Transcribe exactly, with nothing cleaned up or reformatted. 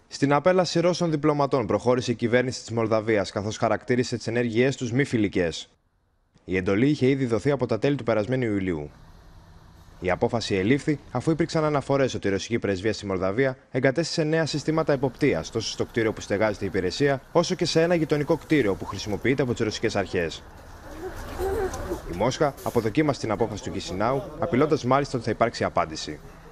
Στην απέλαση Ρώσων διπλωματών προχώρησε η κυβέρνηση της Μολδαβίας, καθώς χαρακτήρισε τις ενέργειές τους μη φιλικές. Η εντολή είχε ήδη δοθεί από τα τέλη του περασμένου Ιουλίου. Η απόφαση ελήφθη αφού υπήρξαν αναφορές ότι η ρωσική πρεσβεία στη Μολδαβία εγκατέστησε νέα συστήματα εποπτείας τόσο στο κτίριο που στεγάζεται η υπηρεσία, όσο και σε ένα γειτονικό κτίριο που χρησιμοποιείται από τις ρωσικές αρχές. Η Μόσχα αποδοκίμασε την απόφαση του Κισινάου, απειλώντας μάλιστα ότι θα υπάρξει απάντηση.